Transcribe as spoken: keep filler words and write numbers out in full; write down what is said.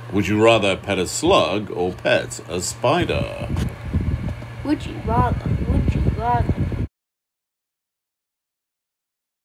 Would you rather pet a slug or pet a spider? Would you rather? Would you rather?